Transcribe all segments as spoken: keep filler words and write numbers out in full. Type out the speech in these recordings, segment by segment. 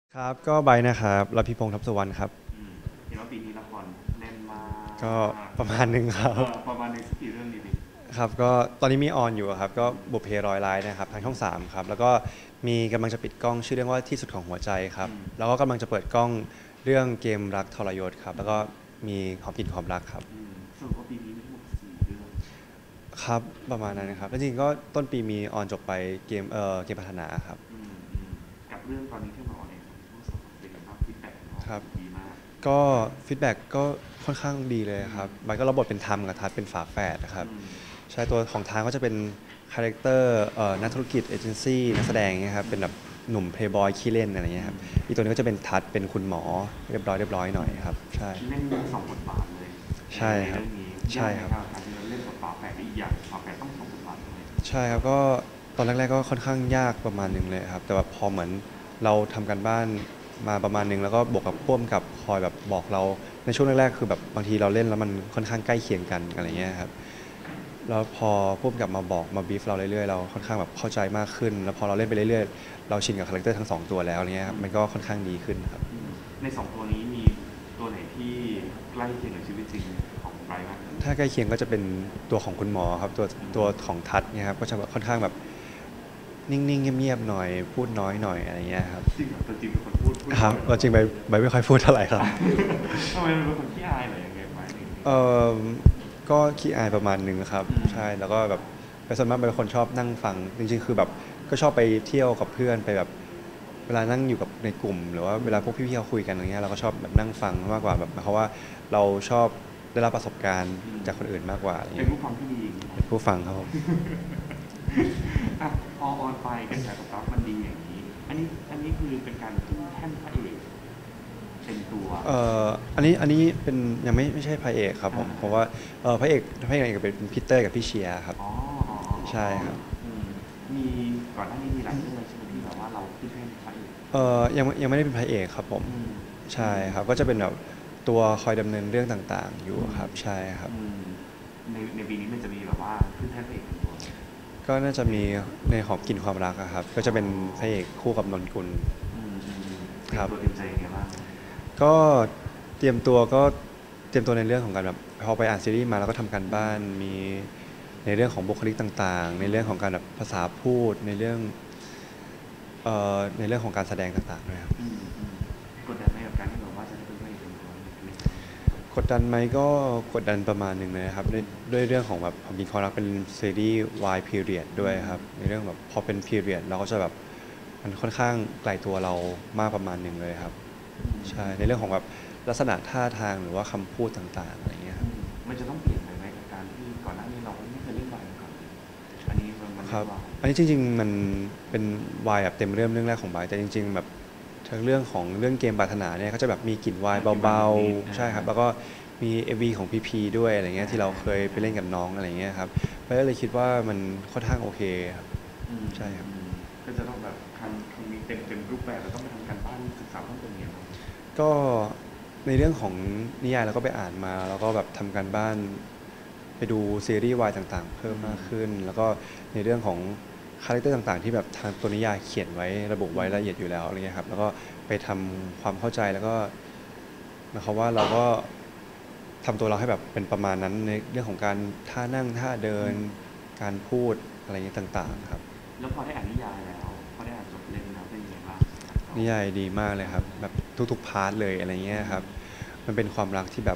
ครับก็ไบร์ทนะครับรับพิพงษ์ทับสุวรรณครับอืมเห็นว่าปีนี้ละครแน่นมก็ากประมาณหนึ่งครัเอบอประมาณหนึ่งสักกี่เรื่องดีดิครับก็ตอนนี้มีออนอยู่ครับก็อืมบุพเพร้อยร้ายนะครับทางช่องสามครับแล้วก็มีกำลังจะปิดกล้องชื่อเรื่องว่าที่สุดของหัวใจครับอืมแล้วก็กำลังจะเปิดกล้องเรื่องเกมรักทรยศครับแล้วก็มีหอมกลิ่นความรักครับอืมสรุปว่าปีนี้มีทั้งหมดสี่เรื่องครับประมาณอืมนั้นนะครับแล้วจริงๆก็ต้นปีมีออนจบไปเกมเอ่อเกมพัฒนาครับอืมอืมกับเรื่องตอนนี้ที่มาออนแอร์ของช่องสองเป็นกันบ้างฟีดแบ็กของเราครับดีมากก็ฟีดแบ็กก็ค่อนข้างดีเลยครับไบร์ทก็รับบทเป็นทัมกับทัศน์เป็นฝาแฝดนะครับอืมใช่ตัวของทางก็จะเป็นคาแรคเตอร์เอ่อนักธุรกิจเอเจนซี่นักแสดงเงี้ยครับเป็นแบบหนุ่มเพลย์บอยขี้เล่นอะไรเงี้ยครับอีกตัวนี้ก็จะเป็นทัดเป็นคุณหมอเรียบร้อยเรียบร้อยหน่อยครับใช่เล่นสองบทบาทเลยในใช่ครับในเรื่องนี้ยากไหมใช่ครับครับการที่เราเล่นบทบาทแฝดอีกอย่างบทแฝดต้องสองบทบาทเลยใช่ครับก็ตอนแรกๆก็ค่อนข้างยากประมาณหนึ่งเลยครับแต่แบบพอเหมือนเราทำการบ้านมาประมาณหนึ่งแล้วก็บวกกับพ่วมกับคอยแบบบอกเราในช่วงแรกๆคือแบบบางทีเราเล่นแล้วมันค่อนข้างใกล้เคียงกันอะไรเงี้ยครับ แล้วพอพุ่มกับมาบอกมาบีฟเราเรื่อยๆเราค่อนข้างแบบเข้าใจมากขึ้นแล้วพอเราเล่นไปเรื่อยๆเราชินกับคาแรคเตอร์ทั้งสองตัวแล้วเนี้ยครับมันก็ค่อนข้างดีขึ้นครับอืมในสองตัวนี้มีตัวไหนที่ใกล้เคียงกับชีวิตจริงของไบรท์บ้างถ้าใกล้เคียงก็จะเป็นตัวของคุณหมอครับตัวตัวของทัศน์เนี่ยครับก็จะแบบค่อนข้างแบบนิ่งๆเงียบๆหน่อยพูดน้อยหน่อยอะไรเงี้ยครับจริงเหรอตัวจริงเป็นคนพูดพูดครับน้อยเหรอเราจริงไปไปไม่ค่อยพูดเท่าไหร่ครับทำไมมันเป็นคนขี้อายเหรอยังไงไบรท์นี่เออก็ขี้อายประมาณหนึ่งครับอืมใช่แล้วก็แบบไปส่วนมากเป็นคนชอบนั่งฟังจริงๆคือแบบก็ชอบไปเที่ยวกับเพื่อนไปแบบเวลานั่งอยู่กับในกลุ่มหรือว่าเวลาพวกพี่ๆเขาคุยกันอย่างเงี้ยเราก็ชอบแบบนั่งฟังมากกว่าแบบเพราะว่าเราชอบได้รับประสบการณ์อืมจากคนอื่นมากกว่าอย่างเป็นเงี้ยผู้ฟังที่ดีอย่างนี้เหรอเป็นผู้ฟังครับผมอ่ะพอออนไปกระแสตอบรับมันดีอย่างนี้อันนี้อันนี้คือเป็นการขึ้นแท่นพระเอกเต็มตัวเอ่ออันนี้อันนี้เป็นยังไม่ไม่ใช่พระเอกครับผมอ่าเพราะว่าเอ่อพระเอกพระเอกเป็นพีเตอร์กับพี่เชียร์ครับอ๋ออ๋ออ๋อใช่ครับอืมมีก่อนหน้านี้มีหลายเรื่องเลยใช่ไหมที่แบบว่าเราขึ้นแท่นพระเอกเอ่อยังยังไม่ได้เป็นพระเอกครับผมอืมใช่ครับก็จะเป็นแบบตัวคอยดำเนินเรื่องต่างๆอยู่ครับใช่ครับอืมในในปีนี้มันจะมีแบบว่าขึ้นแท่นพระเอกเต็มตัวไหมก็น่าจะมีในหอมกลิ่นความรักอะครับก็จะเป็นพระเอกคู่กับนนกุลอืมอืมอืมเตรีครับยมตัวเตรียมใจยังไงบ้างก็เตรียมตัวก็เตรียมตัวในเรื่องของการแบบพอไปอ่านซีรีส์มาแล้วก็ทำการบ้านมีในเรื่องของบุคลิกต่างๆในเรื่องของการแบบภาษาพูดในเรื่องเอ่อในเรื่องของการแสดงต่างๆด้วยครับอืมอืมกดดันไหมกับการที่แบบว่าจะได้เป็นพระเอกเต็มตัวในชีวิตกดดันไหมก็กดดันประมาณหนึ่งเลยนะครับด้วยด้วยเรื่องของแบบหอมกลิ่นความรักเป็นซีรีส์ วาย พีเรียด ด้วยครับในเรื่องแบบพอเป็น พีเรียด เราก็จะแบบมันค่อนข้างไกลตัวเรามากประมาณหนึ่งเลยครับอืมใช่ในเรื่องของแบบลักษณะท่าทางหรือว่าคำพูดต่างๆอะไรเงี้ยครับอืมมันจะต้องเปลี่ยนไปไหมกับการที่ก่อนหน้านี้เราไม่เคยเล่นวายมาก่อนเลยอันนี้มันมันครับเล่นวายอันนี้จริงๆมันเป็นวายแบบเต็มเรื่องเรื่องแรกของบายแต่จริงๆแบบทั้งเรื่องของเรื่องเกมปรารถนาเนี่ยก็จะแบบมีกลิ่นวายเบาๆใช่ครับแล้วก็มี เอ วี ของพีพีด้วยอะไรเงี้ยที่เราเคยไปเล่นกับน้องอะไรเงี้ยครับก็เลยคิดว่ามันค่อนข้างโอเคครับอืมใช่ครับอืมอืมก็จะต้องแบบทำทำมีเต็มเต็มรูปแบบแล้วต้องไปทำการบ้านศึกษาเพิ่มเติมเนี่ยครับก็ในเรื่องของนิยายเราก็ไปอ่านมาแล้วก็แบบทำการบ้าน ไปดูซีรีส์วายต่างๆเพิ่มมากขึ้นแล้วก็ในเรื่องของคาแรคเตอร์ต่างๆที่แบบทางตัวนิยายเขียนไว้ระบุไว้ละเอียดอยู่แล้วอะไรเงี้ยครับแล้วก็ไปทำความเข้าใจแล้วก็หมายความว่าเราก็ทำตัวเราให้แบบเป็นประมาณนั้นในเรื่องของการท่านั่งท่าเดินการพูดอะไรเงี้ยต่างๆครับแล้วพอได้อ่านนิยายแล้วพอได้อ่านจบเล่มแล้วเป็นยังไงบ้างนิยายดีมากเลยครับแบบทุกๆพาร์ทเลยอะไรเงี้ยครับมันเป็นความรักที่แบบ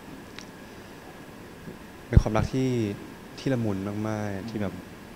เป็นความรักที่ที่ละมุนมากๆที่แบบ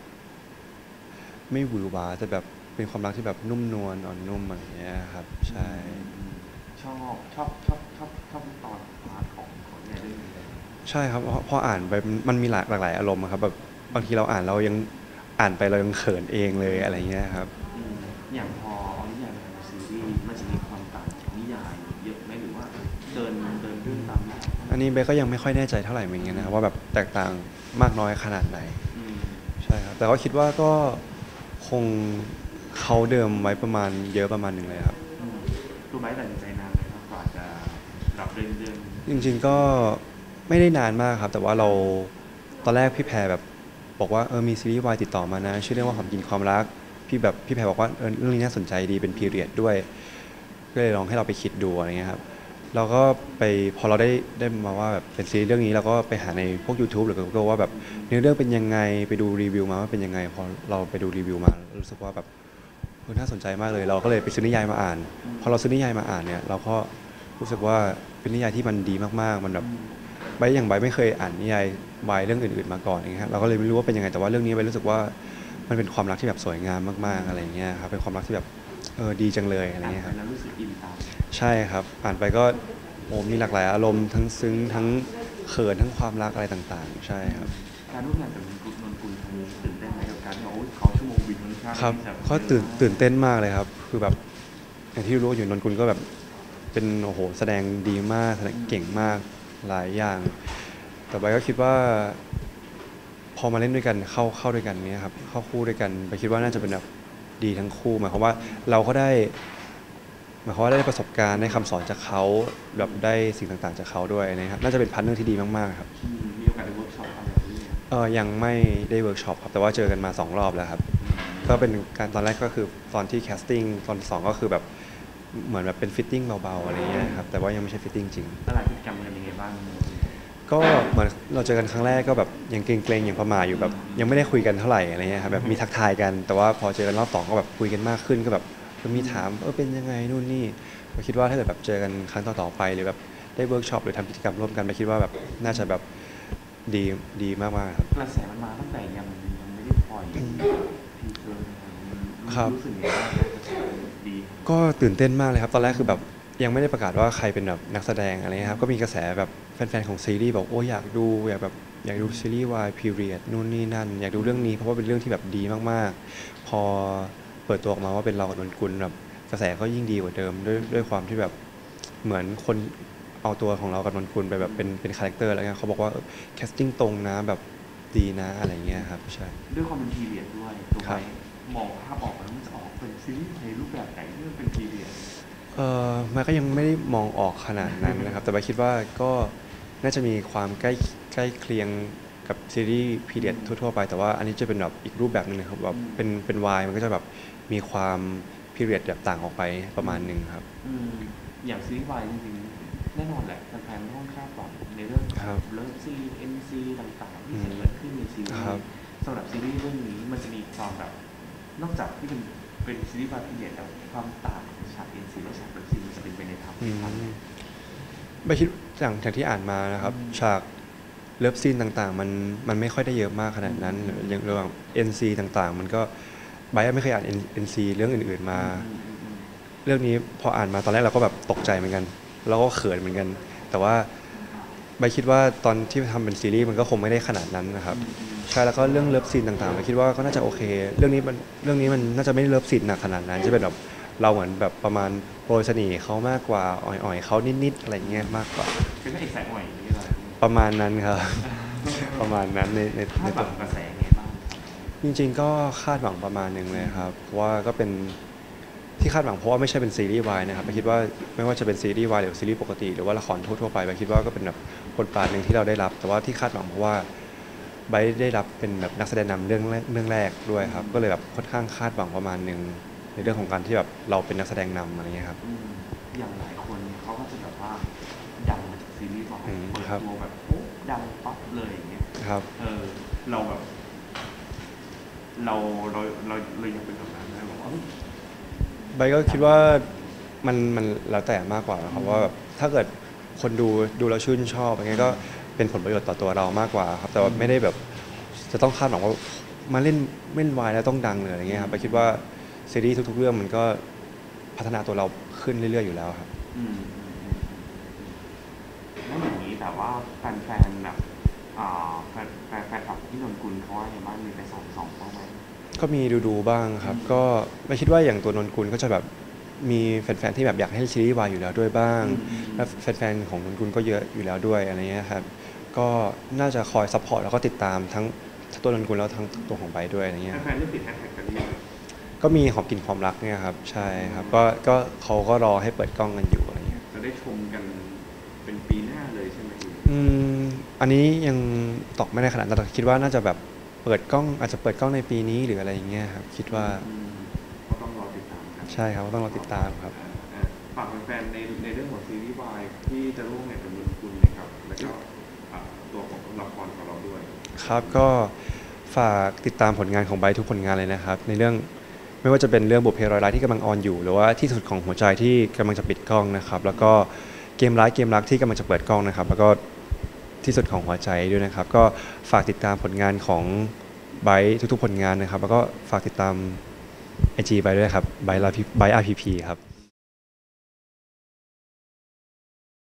ไม่หวือหวาแต่แบบเป็นความรักที่แบบนุ่มนวลอ่อนนุ่มอะไรอย่างเงี้ยครับอืใช่มอืมชอบชอบชอบชอบชอบตอนพาร์ทของของในเรื่องนี้เลยใช่ครับพอพออ่านไปมันมีหลากหลากหลายอารมณ์อะครับแบบบางทีเราอ่านเรายังอ่านไปเรายังเขินเองเลยอะไรเงี้ยครับอืมอย่างพอเอานิยายมาทำเป็นซีรีส์มันจะมีความต่างจากนิยายเยอะไหมหรือว่าเดินเดินเรื่องตามหลักอันนี้เบสก็ยังไม่ค่อยแน่ใจเท่าไหร่เหมือนกันนะครับว่าแบบแตกต่างมากน้อยขนาดไหนอืมใช่ครับแต่ก็คิดว่าก็คงเขาเดิมไว้ประมาณเยอะประมาณหนึ่งเลยครับอืมตัวไบร์ทตัดสินใจนานไหมครับกว่าจะรับเรื่องเรื่องจริงๆก็ไม่ได้นานมากครับแต่ว่าเราตอนแรกพี่แพรแบบบอกว่าเออมีซีรีส์วายติดต่อมานะชื่อเรื่องว่าหอมกลิ่นความรักพี่แบบพี่แพรบอกว่าเออเรื่องนี้น่าสนใจดีเป็นพีเรียดด้วยก็ก็เลยลองให้เราไปคิดดูอะไรเงี้ยครับเราก็ไปพอเราได้ได้มาว่าแบบเป็นซีรีส์เรื่องนี้เราก็ไปหาในพวก YouTube หรือ Google ว่าแบบเนื้อเรื่องเป็นยังไงไปดูรีวิวมาว่าเป็นยังไงพอเราไปดูรีวิวมารู้สึกว่าแบบเออน่าสนใจมากเลยเราก็เลยไปซื้อนิยายมาอ่านพอเราซื้อนิยายมาอ่านเนี่ยเราก็รู้สึกว่าเป็นนิยายที่มันดีมากๆมันแบบใบอย่างใบไม่เคยอ่านนิยายวายเรื่องอื่นๆมาก่อนอย่างเงี้ยเราก็เลยไม่รู้ว่าเป็นยังไงแต่ว่าเรื่องนี้ใบรู้สึกว่ามันเป็นความรักที่แบบสวยงามมากๆอะไรเงี้ยครับเป็นความรักที่แบบเออดีจังเลยอะไรอ่านเงี้ยไปครับแล้วรู้สึกอินตามใช่ครับอ่านไปก็โอ้มีหลากหลายอารมณ์ทั้งซึ้งทั้งเขินทั้งความรักอะไรต่างๆใช่ครับการร่วมงานกับนนกุลนนกุลครั้งนี้ตื่นเต้นไหมกับการที่โอ้ยเขาชั่วโมงบินค่อนข้างครับที่จะก็ตื่นตื่นเต้นมากเลยครับคือแบบอย่างที่รู้อยู่นนกุลก็แบบเป็นโอ้โหแสดงดีมากแสดงเก่งมากหลายอย่าง แต่ใบก็คิดว่า พอมาเล่นด้วยกันเข้าเข้าด้วยกันเนี้ยครับเข้าคู่ด้วยกันไปคิดว่าน่าจะเป็นแบบดีทั้งคู่หมายความว่าเราก็ได้หมายความว่าได้ประสบการณ์ได้คำสอนจากเขาแบบได้สิ่งต่างๆจากเขาด้วยนะครับน่าจะเป็นพาร์ทเนอร์ที่ดีมากๆครับอืมมีโอกาสได้เวิร์กช็อปอะไรแบบนี้ไหมเออยังไม่ได้เวิร์กช็อปครับแต่ว่าเจอกันมาสองรอบแล้วครับก็เป็นการตอนแรกก็คือตอนที่แคสติ้งตอนสองก็คือแบบเหมือนแบบเป็นฟิตติ้งเบาๆอะไรเงี้ยครับแต่ว่ายังไม่ใช่ฟิตติ้งจริงแล้วหลายพฤติกรรมกันยังไงบ้างก็เหมือนเราเจอกันครั้งแรกก็แบบยังเกรงๆอย่างประหม่าอยู่แบบยังไม่ได้คุยกันเท่าไหร่อะไรเงี้ยครับแบบมีทักทายกันแต่ว่าพอเจอกันรอบสองก็แบบคุยกันมากขึ้นก็แบบมีถามเออเป็นยังไงนู่นนี่ก็คิดว่าถ้าเกิดแบบเจอกันครั้งต่อๆไปหรือแบบได้เวิร์กช็อปหรือทำกิจกรรมร่วมกันไปคิดว่าแบบน่าจะแบบดีดีมากๆครับกระแสมันมาตั้งแต่ยังยังไม่ได้ปล่อยทีเซอร์ครับรู้สึกยังไงบ้างกระแสดีก็ตื่นเต้นมากเลยครับตอนแรกคือแบบยังไม่ได้ประกาศว่าใครเป็นแบบนักแสดงอะไรเงี้ยครับก็มีกระแสแบบแฟนๆของซีรีส์บอกโอ้อยากดูอยากแบบอยากดูซีรีส์วายพีเรียดนู่นนี่นั่นอยากดูเรื่องนี้เพราะว่าเป็นเรื่องที่แบบดีมากๆ พอเปิดตัวออกมาว่าเป็นเรากับนนกุลแบบกระแสก็ยิ่งดีกว่าเดิมด้วยด้วยความที่แบบเหมือนคนเอาตัวของเรากับนนกุลไปแบบเป็นเป็นคาแรคเตอร์อะไรเงี้ยเขาบอกว่าแคสติ้งตรงนะแบบดีนะอะไรเงี้ยครับใช่ด้วยความเป็นพีเรียดด้วยถูกครัไหมบมองภาพออกแล้วมันจะออกเป็นซีรีส์ในรูปแบบไหนที่มันเป็นพีเรียดเออมันก็ยังไม่ได้มองออกขนาดนั้นนะครับ แต่ว่าคิดว่าก็น่าจะมีความใกล้ใกล้เคียงกับซีรีส์พีเรียดทั่วๆไป แต่ว่าอันนี้จะเป็นแบบอีกรูปแบบหนึงนะครับแบบเป็นเป็นวายมันก็จะแบบมีความพีเรียดแบบต่างออกไปประมาณหนึ่งครับอืมอย่างซีรีส์วายจริงๆแน่นอนแหละแฟนๆต้องคาดหวังในเรื่องขครัองบเลิฟซีเอ็นซีต่างๆที่อืมจะเกิดขึ้นในซีรีครับส์สำหรับซีรีส์เรื่องนี้มันจะมีความแบบนอกจากที่เป็นเป็นซีรีส์วายพีเรียดแล้วความต่างของฉากเอ็นซีและฉากเลิฟซีมันจะเป็นไปในทางอืทางไหนมไม่คิดอย่างอย่างที่อ่านมานะครับอืมฉากเลิฟซีนต่างๆ มันมันไม่ค่อยได้เยอะมากขนาดนั้นหรืออย่างเรื่อง เอ็น ซี ต่างๆ มันก็ไบร์ทไม่เคยอ่าน เอ็น ซี เรื่องอื่นๆมาอืมอืมอืมเรื่องนี้พออ่านมาตอนแรกเราก็แบบตกใจเหมือนกันแล้วก็เขินเหมือนกัน แต่ว่าใบคิดว่าตอนที่ทำเป็นซีรีส์มันก็คงไม่ได้ขนาดนั้นนะครับอืมอืมใช่แล้วก็เรื่องเลิฟซีนต่างๆใบคิดว่าก็น่าจะโอเค เรื่องนี้มันเรื่องนี้มันน่าจะไม่เลิฟซีนหนักขนาดนั้นจะเป็นแบบเราเหมือนแบบประมาณโปรยเสน่ห์เขามากกว่าอ่อยๆเขานิดๆอะไรเงี้ยมากกว่าเป็นพระเอกสายอ่อยอย่างนี้เลยประมาณนั้นครับ ประมาณนั้นในในคาในดหตัวัวงกระแสไงบ้างจริงๆก็คาดหวังประมาณหนึ่งเลยครับเพราะว่าก็เป็นที่คาดหวังเพราะว่าไม่ใช่เป็นซีรีส์วายนะครับไปคิดว่าไม่ว่าจะเป็นซีรีส์วายหรือซีรีส์ปกติหรือว่าละครทั่วๆไปไปคิดว่าก็เป็นแบบบทบาทหนึ่งที่เราได้รับ แต่ว่าที่คาดหวังเพราะว่าไบร์ทได้รับเป็นแบบนักแสดงนำเรื่องแรกเรื่องแรกด้วยครับก็เลยแบบค่อนข้างคาดหวังประมาณหนึ่งในเรื่องของการที่แบบเราเป็นนักแสดงนำอะไรเงี้ยครับอืมอย่างหลายคนเขาก็จะแบบว่าดังมาจากซีรีส์วายอืมเปิดครับตัวแบบโอ้ดังปั๊บเลยอย่างเงี้ยครับเออเราแบบ เราเราเราเราอยากเป็นแบบนั้นนะบอกว่าเอ้ยไบร์ทก็คิดว่ามันมันแล้วแต่มากกว่านะครับว่าแบบถ้าเกิดคนดูดูแล้วชื่นชอบอย่างเงี้ยก็เป็นผลประโยชน์ต่อตัวเรามากกว่าครับแต่ว่าไม่ได้แบบจะต้องคาดหวังว่ามาเล่นเล่นวายแล้วต้องดังเลยอะไรเงี้ยครับไบร์ทคิดว่าซีรีส์ทุกๆเรื่องมันก็พัฒนาตัวเราขึ้นเรื่อยๆอยู่แล้วครับอืมอืมอืมอืมแล้วอย่างนี้แบบว่าแฟนๆแบบอ่าแฟนแฟนแฟนคลับที่นนกุลเขาว่าอย่างบ้างมีไปสองสองบ้างไหมก็มีดูๆบ้างครับอืมก็ไม่คิดว่าอย่างตัวนนกุลก็จะแบบมีแฟนๆที่แบบอยากให้ซีรีส์วายอยู่แล้วด้วยบ้างอืมอืมอืมแล้วแฟนๆของนนกุลก็เยอะอยู่แล้วด้วยอะไรเงี้ยครับก็น่าจะคอยซัพพอร์ตแล้วก็ติดตามทั้งทั้งตัวนนกุลแล้วทั้งตัวของไบร์ทด้วยอะไรเงี้ยแฟนๆเริ่มติดแฮชแท็กกันหรือยังก็มีหอมกลิ่นความรักเนี่ยครับใช่ครับก็ก็เขาก็รอให้เปิดกล้องกันอยู่อะไรเงี้ยจะได้ชมกันเป็นปีหน้าเลยใช่ไหมอืมอันนี้ยังตอบไม่ได้ขนาดนั้นแต่คิดว่าน่าจะแบบเปิดกล้องอาจจะเปิดกล้องในปีนี้หรืออะไรอย่างเงี้ยครับคิดว่าอืมก็ต้องรอติดตามกันใช่ครับก็ต้องรอติดตามครับเอ่อเอ่อฝากแฟนๆในในเรื่องของซีรีส์วายที่จะร่วมงานกับคุณนะครับแล้วก็ตัวของละครของเราด้วยครับก็ฝากติดตามผลงานของไบร์ททุกผลงานเลยนะครับในเรื่องไม่ว่าจะเป็นเรื่องบุพเพร้อยล้านที่กำลังออนอยู่หรือว่าที่สุดของหัวใจที่กำลังจะปิดกล้องนะครับแล้วก็เกมร้ายเกมรักที่กำลังจะเปิดกล้องนะครับแล้วก็ที่สุดของหัวใจด้วยนะครับก็ฝากติดตามผลงานของไบร์ททุกๆผลงานนะครับแล้วก็ฝากติดตามไอจีไบร์ทด้วยครับไบร์ทไบร์ทอาร์พีพีครับ